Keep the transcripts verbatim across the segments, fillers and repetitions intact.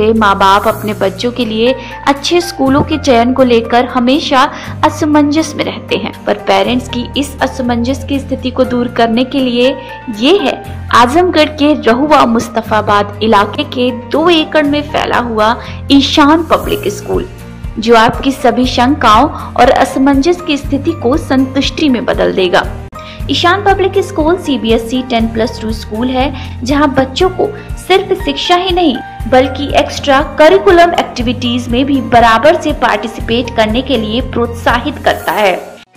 माँ बाप अपने बच्चों के लिए अच्छे स्कूलों के चयन को लेकर हमेशा असमंजस में रहते हैं, पर पेरेंट्स की इस असमंजस की स्थिति को दूर करने के लिए ये है आजमगढ़ के रहुआ मुस्तफाबाद इलाके के दो एकड़ में फैला हुआ ईशान पब्लिक स्कूल, जो आपकी सभी शंकाओं और असमंजस की स्थिति को संतुष्टि में बदल देगा। Ishan public school C B S E ten plus two school है, जहां बच्चों को सिर्फ शिक्षा ही नहीं बल्कि एक्स्ट्रा करिकुलम एक्टिविटीज में भी बराबर से पार्टिसिपेट करने के लिए प्रोत्साहित करता है।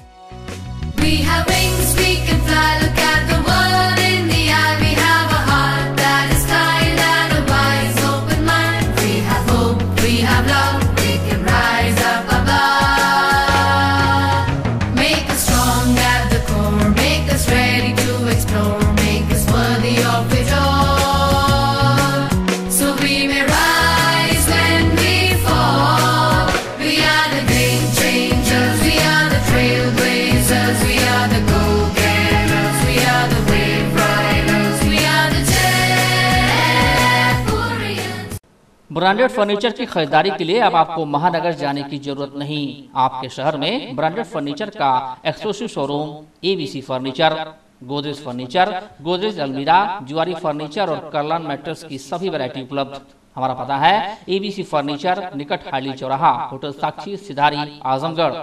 ब्रांडेड फर्नीचर की खरीदारी के लिए अब आपको महानगर जाने की जरूरत नहीं। आपके शहर में ब्रांडेड फर्नीचर का exclusive showroom A B C furniture, Godrej furniture, Godrej अलमीरा, जुआरी फर्नीचर और करलान मैट्रेस की सभी वैरायटी उपलब्ध। हमारा पता है ए बी सी फर्नीचर, निकट हाली चौराहा, होटल साक्षी, सिधारी, आजमगढ़।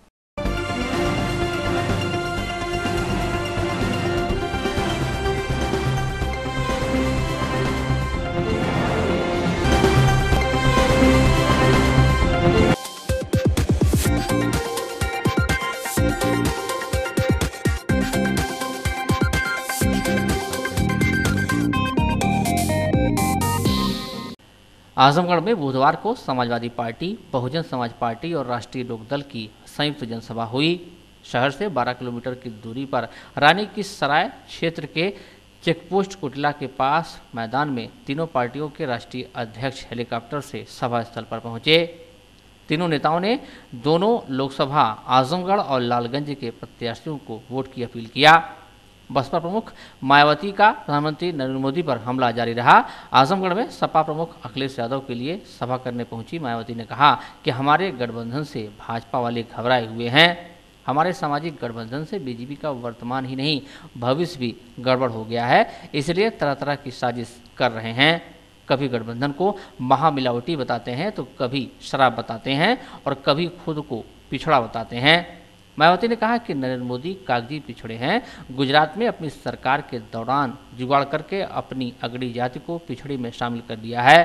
आजमगढ़ में बुधवार को समाजवादी पार्टी, बहुजन समाज पार्टी और राष्ट्रीय लोकदल की संयुक्त जनसभा हुई। शहर से बारह किलोमीटर की दूरी पर रानी की सराय क्षेत्र के चेकपोस्ट कुटला के पास मैदान में तीनों पार्टियों के राष्ट्रीय अध्यक्ष हेलीकॉप्टर से सभा स्थल पर पहुंचे। तीनों नेताओं ने दोनों लोकसभा आजमगढ़ और लालगंज के प्रत्याशियों को वोट की अपील किया। बसपा प्रमुख मायावती का प्रधानमंत्री नरेंद्र मोदी पर हमला जारी रहा। आजमगढ़ में सपा प्रमुख अखिलेश यादव के लिए सभा करने पहुंची मायावती ने कहा कि हमारे गठबंधन से भाजपा वाले घबराए हुए हैं। हमारे सामाजिक गठबंधन से बी जे पी का वर्तमान ही नहीं भविष्य भी गड़बड़ हो गया है, इसलिए तरह तरह की साजिश कर रहे हैं। कभी गठबंधन को महामिलावटी बताते हैं तो कभी शराब बताते हैं और कभी खुद को पिछड़ा बताते हैं। मायावती ने कहा कि नरेंद्र मोदी कागजी पिछड़े हैं। गुजरात में अपनी सरकार के दौरान जुगाड़ करके अपनी अगड़ी जाति को पिछड़े में शामिल कर दिया है।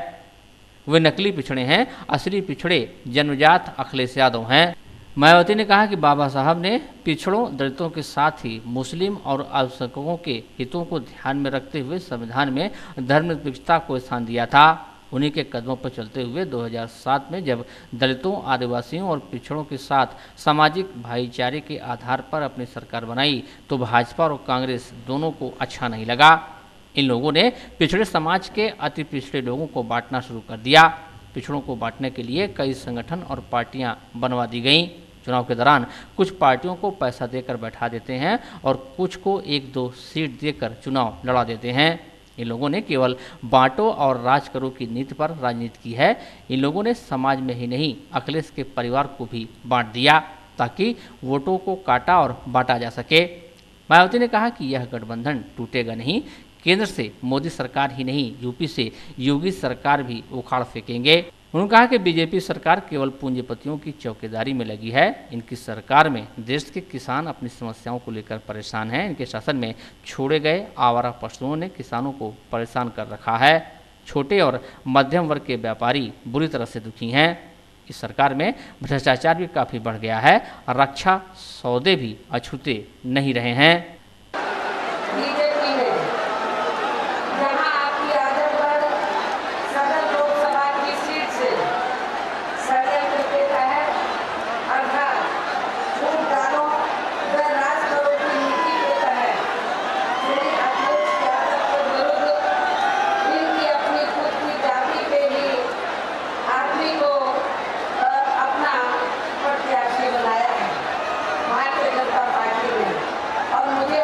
वे नकली पिछड़े हैं, असली पिछड़े जन्मजात अखिलेश यादव हैं। मायावती ने कहा कि बाबा साहब ने पिछड़ों, दलितों के साथ ही मुस्लिम और अल्पसंख्यकों के हितों को ध्यान में रखते हुए संविधान में धर्मनिरपेक्षता को स्थान दिया था। उन्हीं के कदमों पर चलते हुए दो हज़ार सात में जब दलितों, आदिवासियों और पिछड़ों के साथ सामाजिक भाईचारे के आधार पर अपनी सरकार बनाई तो भाजपा और कांग्रेस दोनों को अच्छा नहीं लगा। इन लोगों ने पिछड़े समाज के अति पिछड़े लोगों को बांटना शुरू कर दिया। पिछड़ों को बांटने के लिए कई संगठन और पार्टियां बनवा दी गईं। चुनाव के दौरान कुछ पार्टियों को पैसा देकर बैठा देते हैं और कुछ को एक दो सीट देकर चुनाव लड़ा देते हैं। इन लोगों ने केवल बांटो और राज करो की नीति पर राजनीति की है। इन लोगों ने समाज में ही नहीं अखिलेश के परिवार को भी बांट दिया ताकि वोटों को काटा और बांटा जा सके। मायावती ने कहा कि यह गठबंधन टूटेगा नहीं। केंद्र से मोदी सरकार ही नहीं, यूपी से योगी सरकार भी उखाड़ फेंकेंगे। उन्होंने कहा कि बीजेपी सरकार केवल पूंजीपतियों की चौकीदारी में लगी है। इनकी सरकार में देश के किसान अपनी समस्याओं को लेकर परेशान हैं। इनके शासन में छोड़े गए आवारा पशुओं ने किसानों को परेशान कर रखा है। छोटे और मध्यम वर्ग के व्यापारी बुरी तरह से दुखी हैं। इस सरकार में भ्रष्टाचार भी काफ़ी बढ़ गया है। रक्षा सौदे भी अछूते नहीं रहे हैं। और मुझे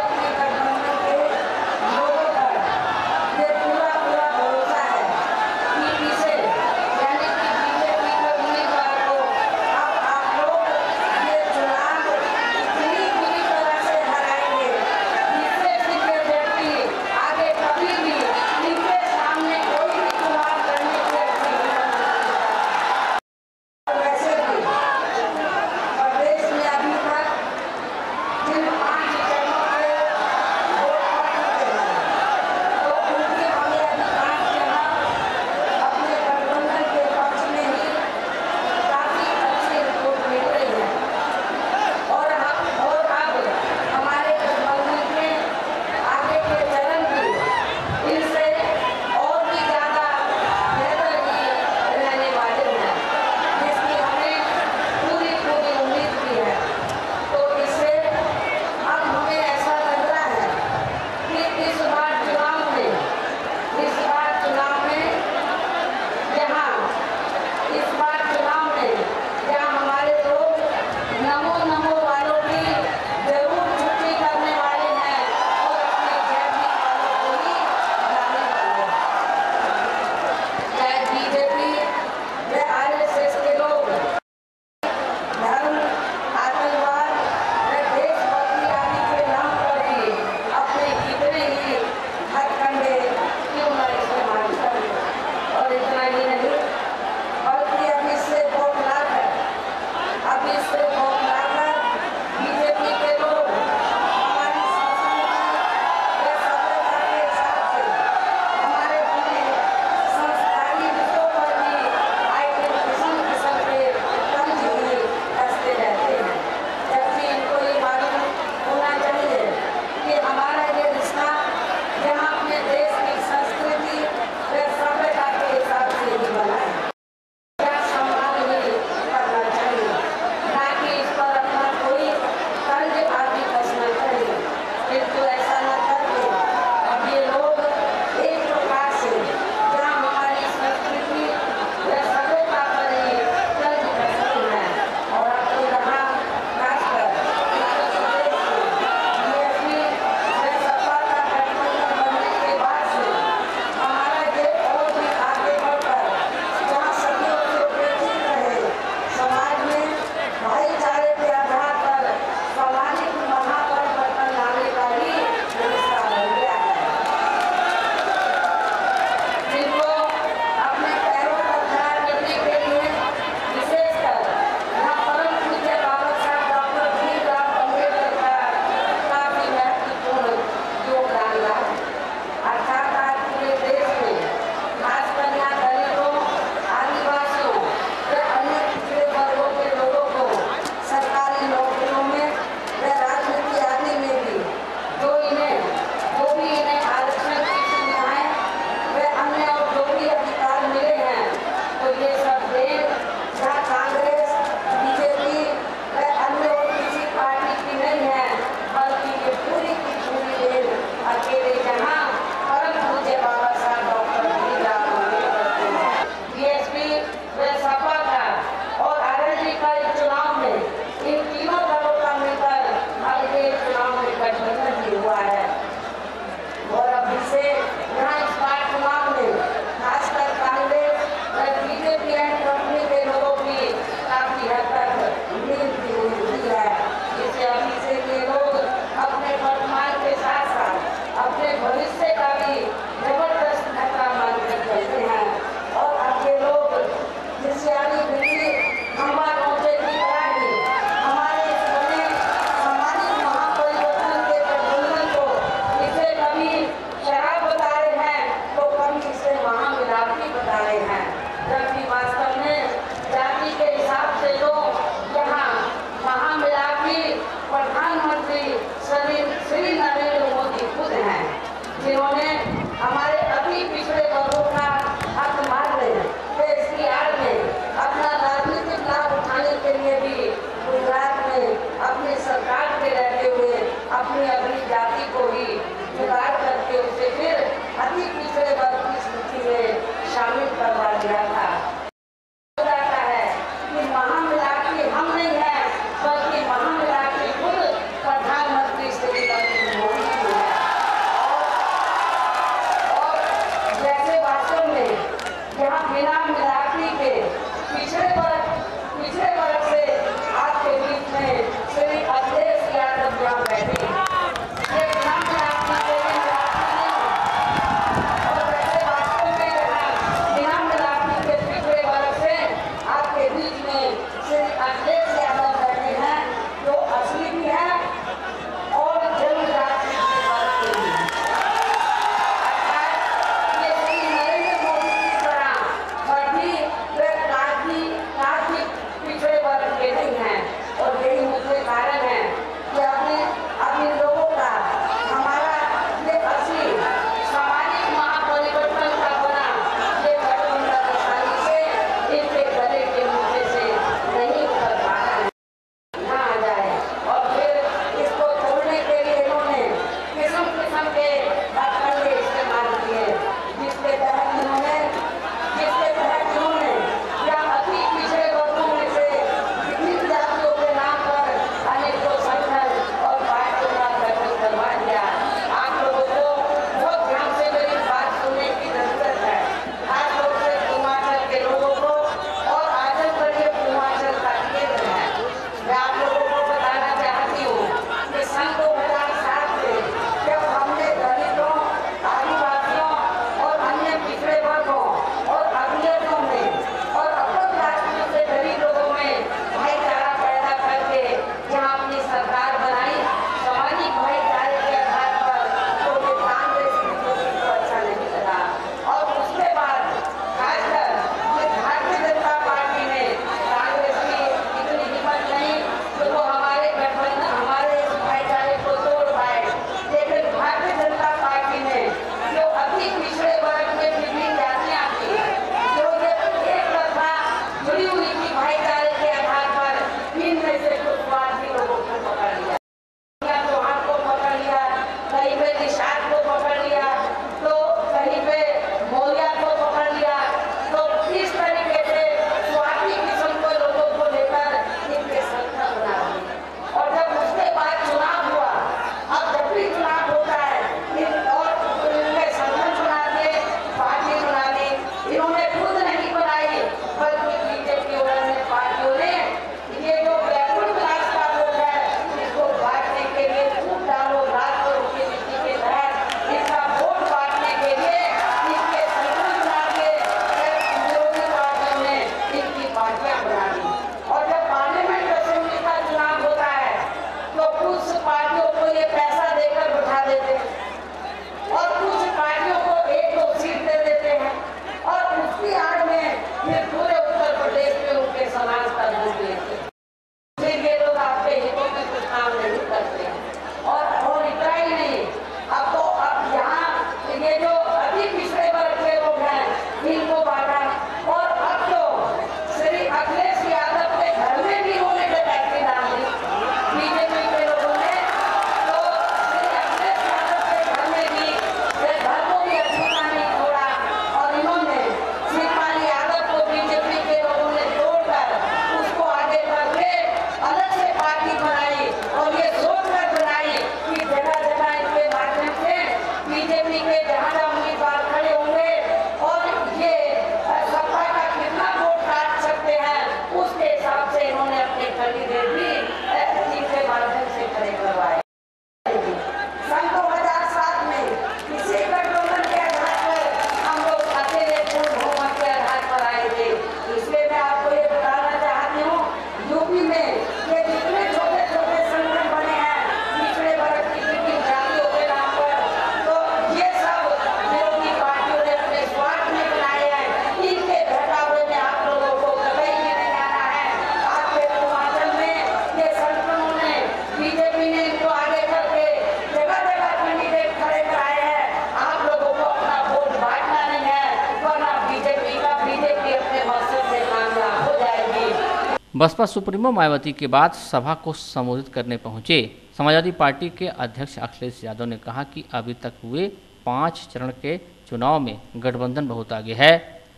बसपा सुप्रीमो मायावती के बाद सभा को संबोधित करने पहुंचे समाजवादी पार्टी के अध्यक्ष अखिलेश यादव ने कहा कि अभी तक हुए पाँच चरण के चुनाव में गठबंधन बहुत आगे है।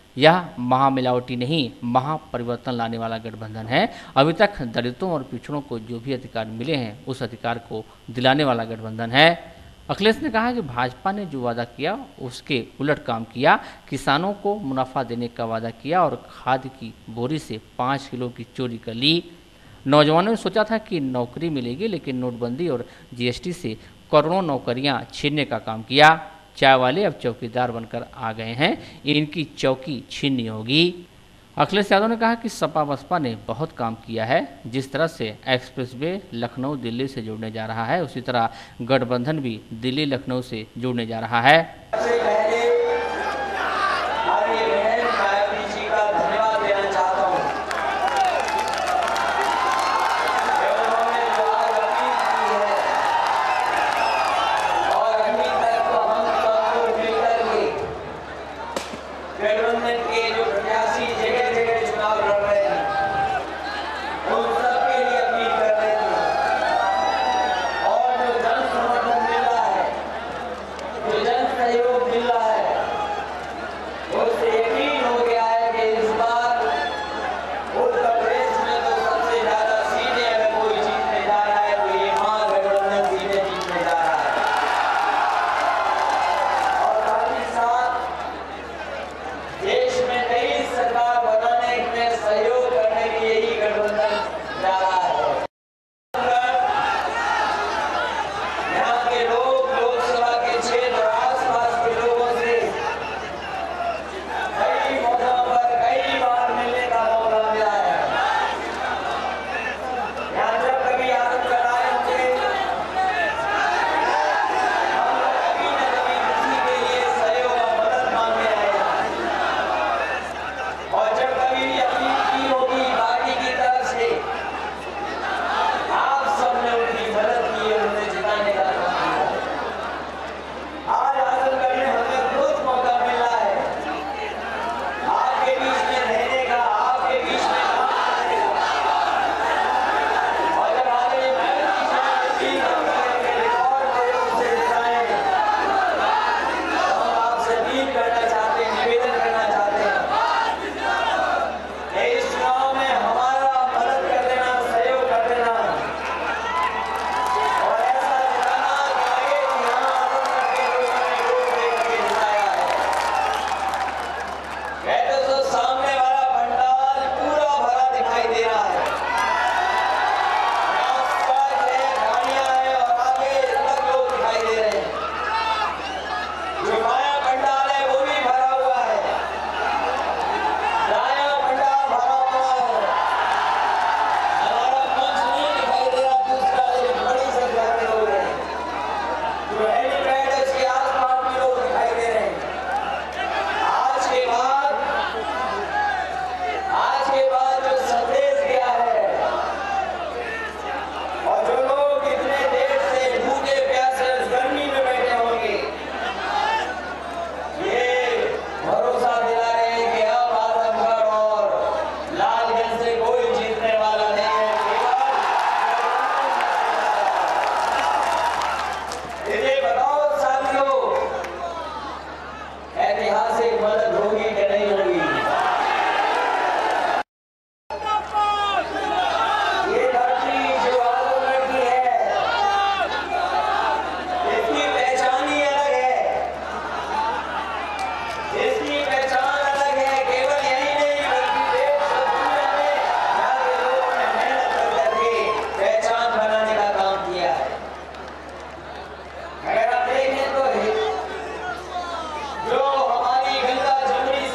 यह महामिलावटी नहीं, महापरिवर्तन लाने वाला गठबंधन है। अभी तक दलितों और पिछड़ों को जो भी अधिकार मिले हैं उस अधिकार को दिलाने वाला गठबंधन है। अखिलेश ने कहा कि भाजपा ने जो वादा किया उसके उलट काम किया। किसानों को मुनाफा देने का वादा किया और खाद की बोरी से पाँच किलो की चोरी कर ली। नौजवानों ने सोचा था कि नौकरी मिलेगी, लेकिन नोटबंदी और जीएसटी से करोड़ों नौकरियां छीनने का काम किया। चाय वाले अब चौकीदार बनकर आ गए हैं, इनकी चौकी छीननी होगी। अखिलेश यादव ने कहा कि सपा बसपा ने बहुत काम किया है। जिस तरह से एक्सप्रेसवे लखनऊ दिल्ली से जुड़ने जा रहा है, उसी तरह गठबंधन भी दिल्ली लखनऊ से जुड़ने जा रहा है। जो हमारी गंगा जमुनी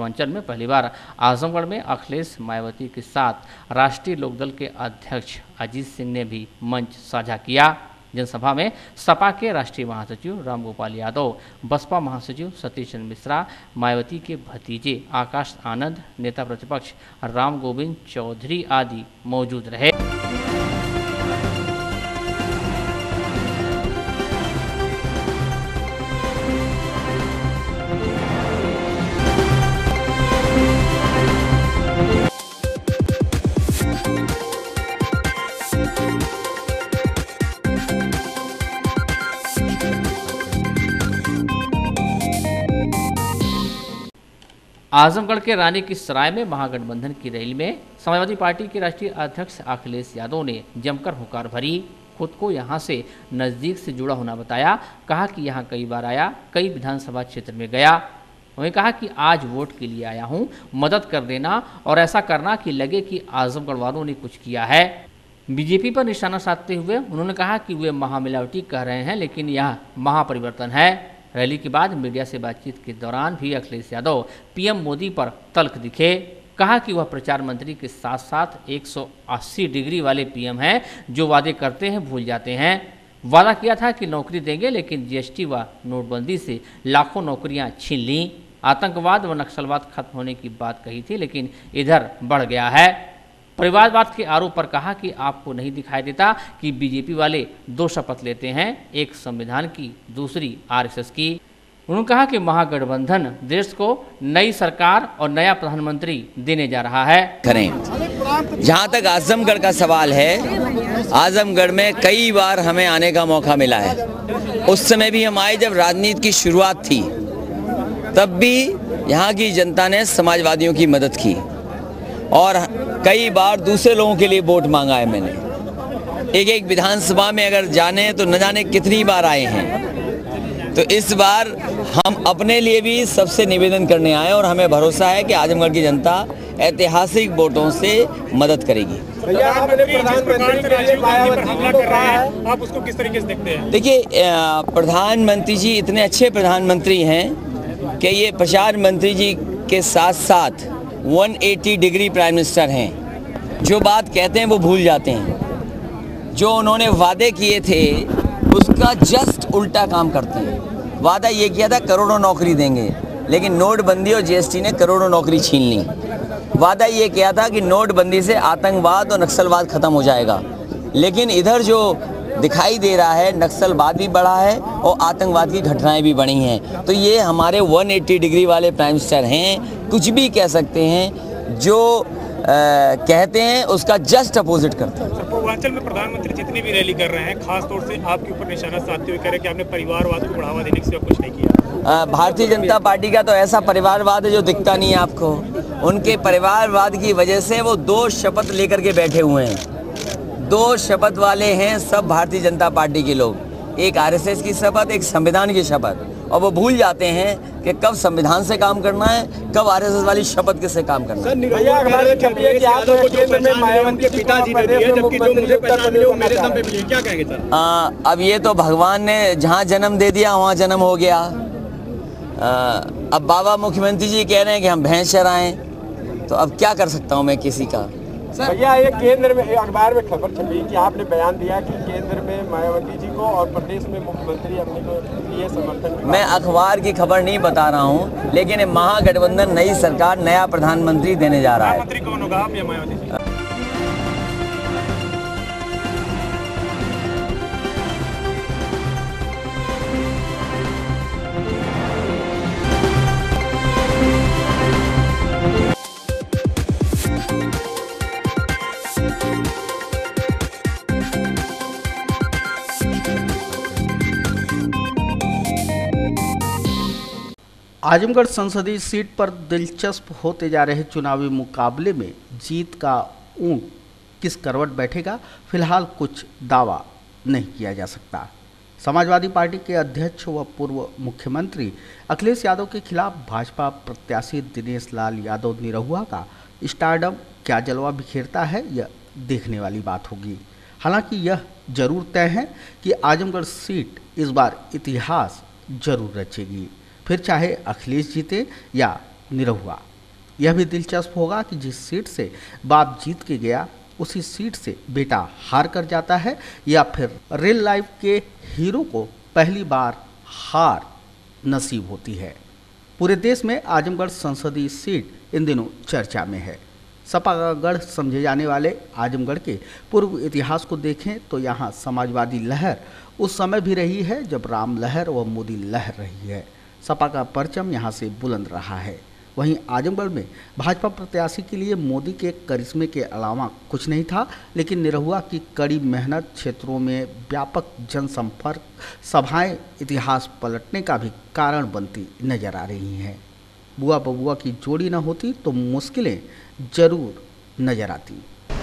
पूर्वांचल में पहली बार आजमगढ़ में अखिलेश मायावती के साथ राष्ट्रीय लोकदल के अध्यक्ष अजीत सिंह ने भी मंच साझा किया। जनसभा में सपा के राष्ट्रीय महासचिव रामगोपाल यादव, बसपा महासचिव सतीश चंद्र मिश्रा, मायावती के भतीजे आकाश आनंद, नेता प्रतिपक्ष राम गोविंद चौधरी आदि मौजूद रहे। आजमगढ़ के रानी की सराय में महागठबंधन की रैली में समाजवादी पार्टी के राष्ट्रीय अध्यक्ष अखिलेश यादव ने जमकर हुंकार भरी। खुद को यहां से नज़दीक से जुड़ा होना बताया। कहा कि यहां कई बार आया, कई विधानसभा क्षेत्र में गया। उन्होंने कहा कि आज वोट के लिए आया हूं, मदद कर देना और ऐसा करना कि लगे कि आजमगढ़ वालों ने कुछ किया है। बीजेपी पर निशाना साधते हुए उन्होंने कहा कि वे महामिलावटी कह रहे हैं, लेकिन यह महापरिवर्तन है। रैली के बाद मीडिया से बातचीत के दौरान भी अखिलेश यादव पीएम मोदी पर तल्ख दिखे। कहा कि वह प्रचार मंत्री के साथ साथ एक सौ अस्सी डिग्री वाले पीएम हैं, जो वादे करते हैं भूल जाते हैं। वादा किया था कि नौकरी देंगे, लेकिन जीएसटी व नोटबंदी से लाखों नौकरियां छीन लीं। आतंकवाद व नक्सलवाद खत्म होने की बात कही थी, लेकिन इधर बढ़ गया है। परिवारवाद के आरोप पर कहा कि आपको नहीं दिखाई देता कि बीजेपी वाले दो शपथ लेते हैं, एक संविधान की, दूसरी आरएसएस की। उन्होंने कहा कि महागठबंधन देश को नई सरकार और नया प्रधानमंत्री देने जा रहा है। करें। जहां तक आजमगढ़ का सवाल है, आजमगढ़ में कई बार हमें आने का मौका मिला है। उस समय भी हम आए जब राजनीति की शुरुआत थी, तब भी यहाँ की जनता ने समाजवादियों की मदद की और कई बार दूसरे लोगों के लिए वोट मांगा है मैंने। एक एक विधानसभा में अगर जाने तो न जाने कितनी बार आए हैं। तो इस बार हम अपने लिए भी सबसे निवेदन करने आए और हमें भरोसा है कि आजमगढ़ की जनता ऐतिहासिक वोटों से मदद करेगी। आप उसको किस तरीके से देखते हैं? देखिए, प्रधानमंत्री जी इतने अच्छे प्रधानमंत्री हैं कि ये प्रचार मंत्री जी के साथ साथ एक सौ अस्सी डिग्री प्राइम मिनिस्टर हैं। जो बात कहते हैं वो भूल जाते हैं। जो उन्होंने वादे किए थे उसका जस्ट उल्टा काम करते हैं। वादा ये किया था करोड़ों नौकरी देंगे, लेकिन नोटबंदी और जीएसटी ने करोड़ों नौकरी छीन ली। वादा ये किया था कि नोटबंदी से आतंकवाद और नक्सलवाद खत्म हो जाएगा, लेकिन इधर जो दिखाई दे रहा है नक्सलवाद भी बढ़ा है और आतंकवाद की घटनाएं भी बढ़ी हैं। तो ये हमारे एक सौ अस्सी डिग्री वाले प्राइम मिनिस्टर हैं। कुछ भी कह सकते हैं, जो आ, कहते हैं उसका जस्ट अपोजिट करते हैं। पूर्वांचल में प्रधानमंत्री जितनी भी रैली कर रहे हैं, खास तौर से आपके ऊपर निशाना साधते हुए कह रहे हैं कि आपने परिवारवाद को बढ़ावा देने के सिवा कुछ नहीं किया। भारतीय जनता पार्टी का तो ऐसा परिवारवाद है जो दिखता नहीं है आपको। उनके परिवारवाद की वजह से वो दो शपथ लेकर के बैठे हुए हैं। दो शपथ वाले हैं सब भारतीय जनता पार्टी के लोग, एक आरएसएस की शपथ, एक संविधान की शपथ, और वो भूल जाते हैं कि कब संविधान से काम करना है, कब आरएसएस वाली शपथ के से काम करना है। क्या कहेंगे सर? आ, अब ये तो भगवान ने जहाँ जन्म दे दिया वहाँ जन्म हो गया। आ, अब बाबा मुख्यमंत्री जी कह रहे हैं कि हम भैंस चराएं, तो अब क्या कर सकता हूँ मैं किसी का। भैया, ये केंद्र में अखबार में खबर छपी कि आपने बयान दिया कि केंद्र में मायावती जी को और प्रदेश में मुख्यमंत्री अपने को लिए समर्थन। मैं अखबार की खबर नहीं बता रहा हूँ, लेकिन महागठबंधन नई सरकार, नया प्रधानमंत्री देने जा रहा है। प्रधानमंत्री कौन होगा, आप या मायावती जी? आजमगढ़ संसदीय सीट पर दिलचस्प होते जा रहे चुनावी मुकाबले में जीत का ऊंट किस करवट बैठेगा, फिलहाल कुछ दावा नहीं किया जा सकता। समाजवादी पार्टी के अध्यक्ष व पूर्व मुख्यमंत्री अखिलेश यादव के खिलाफ भाजपा प्रत्याशी दिनेश लाल यादव निरहुआ का स्टारडम क्या जलवा बिखेरता है, यह देखने वाली बात होगी। हालांकि यह जरूर तय है कि आजमगढ़ सीट इस बार इतिहास जरूर रचेगी, फिर चाहे अखिलेश जीते या निरहुआ। यह भी दिलचस्प होगा कि जिस सीट से बाप जीत के गया उसी सीट से बेटा हार कर जाता है, या फिर रियल लाइफ के हीरो को पहली बार हार नसीब होती है। पूरे देश में आजमगढ़ संसदीय सीट इन दिनों चर्चा में है। सपा का गढ़ समझे जाने वाले आजमगढ़ के पूर्व इतिहास को देखें तो यहाँ समाजवादी लहर उस समय भी रही है जब राम लहर व मोदी लहर रही है। सपा का परचम यहाँ से बुलंद रहा है। वहीं आजमगढ़ में भाजपा प्रत्याशी के लिए मोदी के करिश्मे के अलावा कुछ नहीं था, लेकिन निरहुआ की कड़ी मेहनत, क्षेत्रों में व्यापक जनसंपर्क, सभाएं इतिहास पलटने का भी कारण बनती नजर आ रही हैं। बुआ बबुआ की जोड़ी न होती तो मुश्किलें जरूर नजर आती।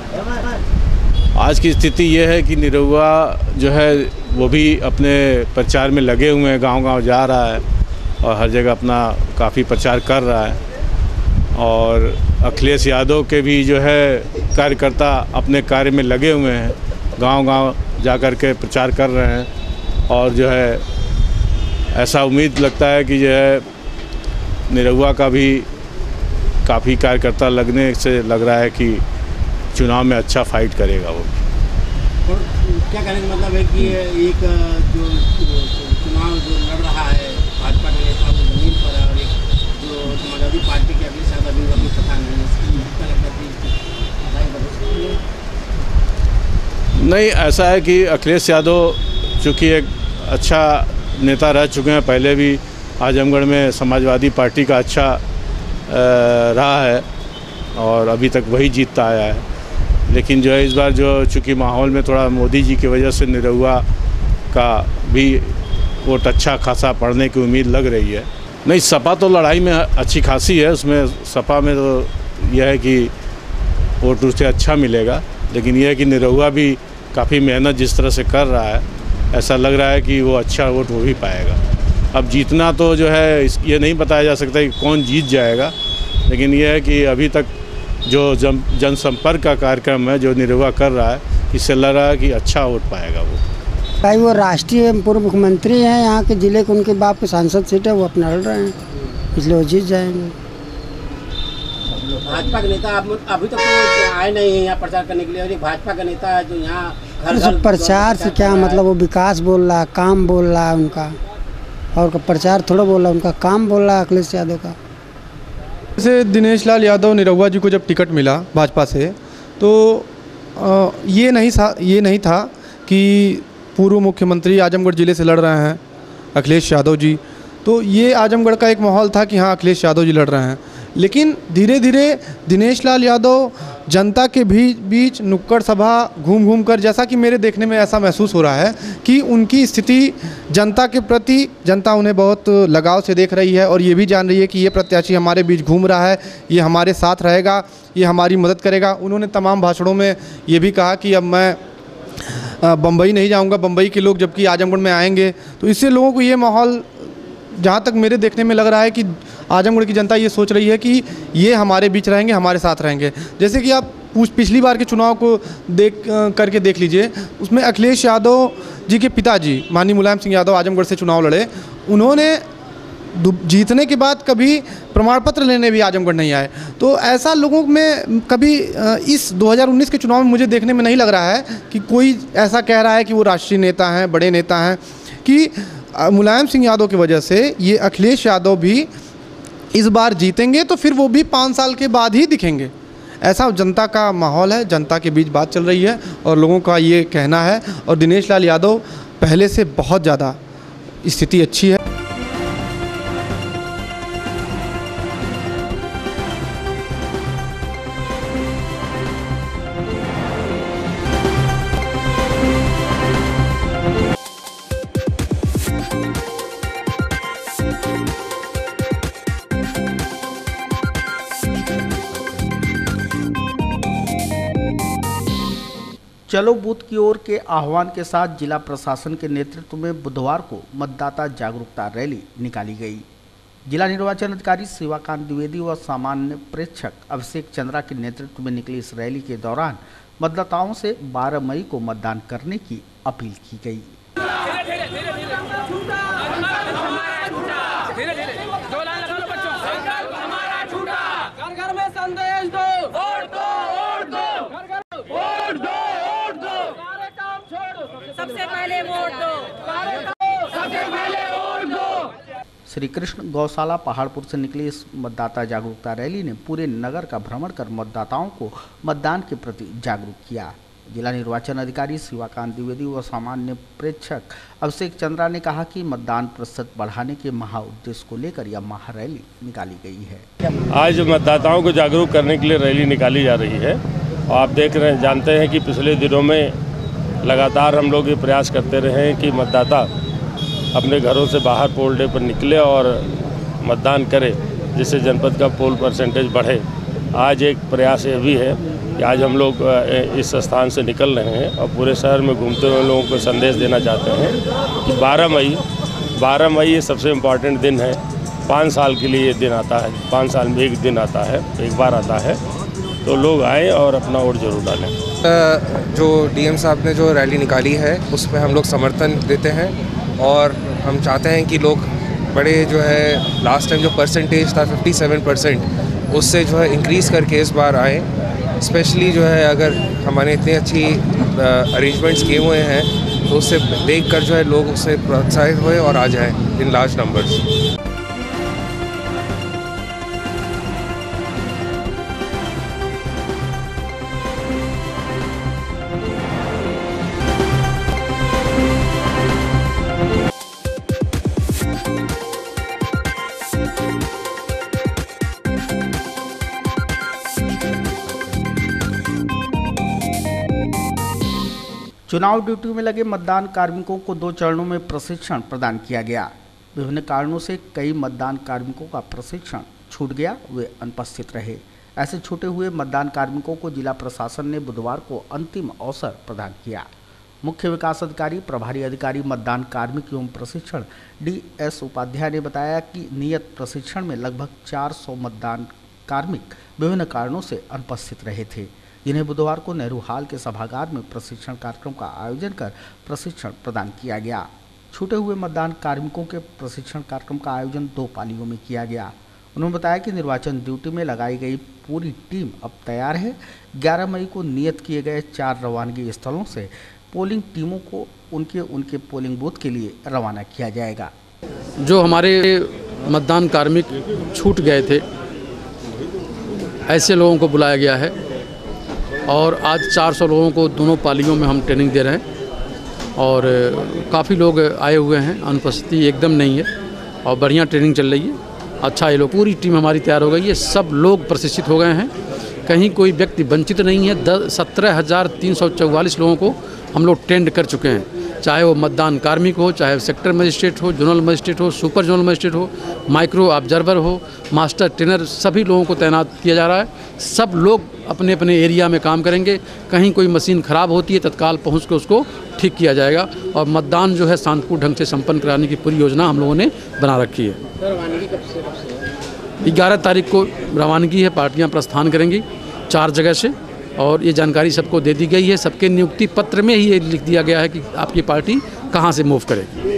आज की स्थिति यह है कि निरहुआ जो है वो भी अपने प्रचार में लगे हुए हैं, गांव-गांव जा रहा है और हर जगह अपना काफ़ी प्रचार कर रहा है। और अखिलेश यादव के भी जो है कार्यकर्ता अपने कार्य में लगे हुए हैं, गांव-गांव जा कर के प्रचार कर रहे हैं। और जो है ऐसा उम्मीद लगता है कि जो है निरहुआ का भी काफ़ी कार्यकर्ता लगने से लग रहा है कि चुनाव में अच्छा फाइट करेगा वो। और क्या कहने का मतलब है कि एक जो चुनाव जो लड़ रहा है भाजपा के नेता वो जमीन पर है और एक जो समाजवादी पार्टी के अगले साथ अभी अभी पता नहीं नहीं, ऐसा है कि अखिलेश यादव चूँकि एक अच्छा नेता रह चुके हैं, पहले भी आजमगढ़ में समाजवादी पार्टी का अच्छा रहा है और अभी तक वही जीतता आया है। लेकिन जो है इस बार जो चूँकि माहौल में थोड़ा मोदी जी की वजह से निरहुआ का भी वोट अच्छा खासा पड़ने की उम्मीद लग रही है। नहीं, सपा तो लड़ाई में अच्छी खासी है, उसमें सपा में तो यह है कि वोट उससे अच्छा मिलेगा। लेकिन यह है कि निरहुआ भी काफ़ी मेहनत जिस तरह से कर रहा है, ऐसा लग रहा है कि वो अच्छा वोट वो भी पाएगा। अब जीतना तो जो है ये नहीं बताया जा सकता कि कौन जीत जाएगा, लेकिन यह है कि अभी तक जो जन जनसंपर्क का कार्यक्रम है जो निरहुआ कर रहा है, इससे लग रहा है कि अच्छा वोट पाएगा वो। भाई वो राष्ट्रीय पूर्व मुख्यमंत्री हैं, यहाँ के जिले के उनके बाप के सांसद सीट है, वो अपना लड़ रहे हैं, इसलिए वो जीत जाएंगे। भाजपा के नेता अभी तक तो आए नहीं है यहाँ प्रचार करने के लिए, और भाजपा का नेता है जो यहाँ घर घर प्रचार से क्या मतलब, वो विकास बोल रहा है, काम बोल रहा है उनका, और प्रचार थोड़ा बोल रहा है, उनका काम बोल रहा है अखिलेश यादव का। जैसे दिनेश लाल यादव निरहुआ जी को जब टिकट मिला भाजपा से, तो ये नहीं था ये नहीं था कि पूर्व मुख्यमंत्री आजमगढ़ ज़िले से लड़ रहे हैं अखिलेश यादव जी, तो ये आजमगढ़ का एक माहौल था कि हाँ अखिलेश यादव जी लड़ रहे हैं। लेकिन धीरे धीरे दिनेश लाल यादव जनता के भी बीच नुक्कड़ सभा घूम घूम कर, जैसा कि मेरे देखने में ऐसा महसूस हो रहा है कि उनकी स्थिति जनता के प्रति, जनता उन्हें बहुत लगाव से देख रही है और ये भी जान रही है कि ये प्रत्याशी हमारे बीच घूम रहा है, ये हमारे साथ रहेगा, ये हमारी मदद करेगा। उन्होंने तमाम भाषणों में ये भी कहा कि अब मैं बम्बई नहीं जाऊंगा, बम्बई के लोग जबकि आजमगढ़ में आएंगे। तो इससे लोगों को ये माहौल, जहाँ तक मेरे देखने में लग रहा है कि आजमगढ़ की जनता ये सोच रही है कि ये हमारे बीच रहेंगे, हमारे साथ रहेंगे। जैसे कि आप पिछली बार के चुनाव को देख करके देख लीजिए, उसमें अखिलेश यादव जी के पिताजी माननीय मुलायम सिंह यादव आजमगढ़ से चुनाव लड़े, उन्होंने जीतने के बाद कभी प्रमाण पत्र लेने भी आजमगढ़ नहीं आए। तो ऐसा लोगों में कभी इस दो हज़ार उन्नीस के चुनाव में मुझे देखने में नहीं लग रहा है कि कोई ऐसा कह रहा है कि वो राष्ट्रीय नेता हैं, बड़े नेता हैं, कि मुलायम सिंह यादव की वजह से ये अखिलेश यादव भी इस बार जीतेंगे तो फिर वो भी पाँच साल के बाद ही दिखेंगे। ऐसा जनता का माहौल है, जनता के बीच बात चल रही है और लोगों का ये कहना है। और दिनेश लाल यादव पहले से बहुत ज़्यादा स्थिति अच्छी है। चलो बूथ की ओर के आह्वान के साथ जिला प्रशासन के नेतृत्व में बुधवार को मतदाता जागरूकता रैली निकाली गई। जिला निर्वाचन अधिकारी शिवाकांत द्विवेदी व सामान्य प्रेक्षक अभिषेक चंद्रा के नेतृत्व में निकली इस रैली के दौरान मतदाताओं से बारह मई को मतदान करने की अपील की गई। धीरे धीरे श्री कृष्ण गौशाला पहाड़पुर से निकली इस मतदाता जागरूकता रैली ने पूरे नगर का भ्रमण कर मतदाताओं को मतदान के प्रति जागरूक किया। जिला निर्वाचन अधिकारी शिवाकांत द्विवेदी व सामान्य प्रेक्षक अभिषेक चंद्रा ने कहा कि मतदान प्रतिशत बढ़ाने के महा उद्देश्य को लेकर यह महारैली निकाली गई है। आज मतदाताओं को जागरूक करने के लिए रैली निकाली जा रही है और आप देख रहे हैं, जानते हैं कि पिछले दिनों में लगातार हम लोग ये प्रयास करते रहे हैं कि मतदाता अपने घरों से बाहर पोल डे पर निकले और मतदान करे, जिससे जनपद का पोल परसेंटेज बढ़े। आज एक प्रयास ये भी है कि आज हम लोग इस स्थान से निकल रहे हैं और पूरे शहर में घूमते हुए लोगों को संदेश देना चाहते हैं कि बारह मई बारह मई ये सबसे इम्पॉर्टेंट दिन है। पाँच साल के लिए ये दिन आता है, पाँच साल में एक दिन आता है, एक बार आता है, तो लोग आएँ और अपना वोट जरूर डालें। जो डीएम साहब ने जो रैली निकाली है उस पर हम लोग समर्थन देते हैं और हम चाहते हैं कि लोग बड़े जो है लास्ट टाइम जो परसेंटेज था सत्तावन परसेंट उससे जो है इंक्रीज़ करके इस बार आए। स्पेशली जो है अगर हमारे इतनी अच्छी अरेंजमेंट्स किए हुए हैं तो उससे देखकर जो है लोग उससे प्रोत्साहित हुए और आ जाएं इन लार्ज नंबर्स। चुनाव ड्यूटी में लगे मतदान कार्मिकों को दो चरणों में प्रशिक्षण प्रदान किया गया। विभिन्न कारणों से कई मतदान कार्मिकों का प्रशिक्षण छूट गया, वे अनुपस्थित रहे। ऐसे छूटे हुए मतदान कार्मिकों को जिला प्रशासन ने बुधवार को अंतिम अवसर प्रदान किया। मुख्य विकास अधिकारी प्रभारी अधिकारी मतदान कार्मिक एवं प्रशिक्षण डी एस उपाध्याय ने बताया कि नियत प्रशिक्षण में लगभग चार सौ मतदान कार्मिक विभिन्न कारणों से अनुपस्थित रहे थे, जिन्हें बुधवार को नेहरू हाल के सभागार में प्रशिक्षण कार्यक्रम का आयोजन कर प्रशिक्षण प्रदान किया गया। छूटे हुए मतदान कार्मिकों के प्रशिक्षण कार्यक्रम का आयोजन दो पालियों में किया गया। उन्होंने बताया कि निर्वाचन ड्यूटी में लगाई गई पूरी टीम अब तैयार है। ग्यारह मई को नियत किए गए चार रवानगी स्थलों से पोलिंग टीमों को उनके उनके पोलिंग बूथ के लिए रवाना किया जाएगा। जो हमारे मतदान कार्मिक छूट गए थे, ऐसे लोगों को बुलाया गया है और आज चार सौ लोगों को दोनों पालियों में हम ट्रेनिंग दे रहे हैं और काफ़ी लोग आए हुए हैं, अनुपस्थिति एकदम नहीं है और बढ़िया ट्रेनिंग चल रही है। अच्छा, ये लोग पूरी टीम हमारी तैयार हो गई है, सब लोग प्रशिक्षित हो गए हैं, कहीं कोई व्यक्ति वंचित नहीं है। दस सत्रह हज़ार तीन सौ चौवालीस लोगों को हम लोग ट्रेंड कर चुके हैं, चाहे वो मतदान कार्मिक हो, चाहे सेक्टर मजिस्ट्रेट हो, जोनल मजिस्ट्रेट हो, सुपर जोनल मजिस्ट्रेट हो, माइक्रो ऑब्जर्वर हो, मास्टर ट्रेनर, सभी लोगों को तैनात किया जा रहा है। सब लोग अपने अपने एरिया में काम करेंगे। कहीं कोई मशीन ख़राब होती है तत्काल पहुंच के उसको ठीक किया जाएगा और मतदान जो है शांतिपूर्ण ढंग से संपन्न कराने की पूरी योजना हम लोगों ने बना रखी है। ग्यारह तारीख को रवानगी है, पार्टियां प्रस्थान करेंगी चार जगह से और ये जानकारी सबको दे दी गई है। सबके नियुक्ति पत्र में ही ये लिख दिया गया है कि आपकी पार्टी कहाँ से मूव करेगी।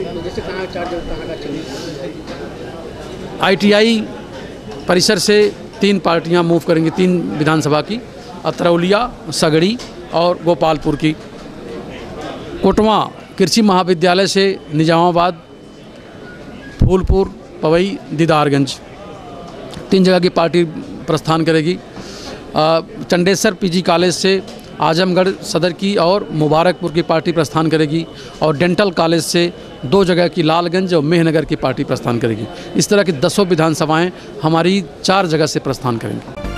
आई टी आई परिसर से तीन पार्टियां मूव करेंगी, तीन विधानसभा की, अतरौलिया, सगड़ी और गोपालपुर की। कोटवा कृषि महाविद्यालय से निजामाबाद, फूलपुर, पवई, दीदारगंज, तीन जगह की पार्टी प्रस्थान करेगी। चंडेसर पीजी कॉलेज से आजमगढ़ सदर की और मुबारकपुर की पार्टी प्रस्थान करेगी और डेंटल कॉलेज से दो जगह की लालगंज और मेहनगर की पार्टी प्रस्थान करेगी। इस तरह की दसों विधानसभाएं हमारी चार जगह से प्रस्थान करेंगी।